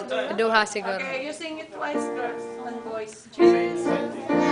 Duha siguro. Okay, you sing it twice, girls and boys.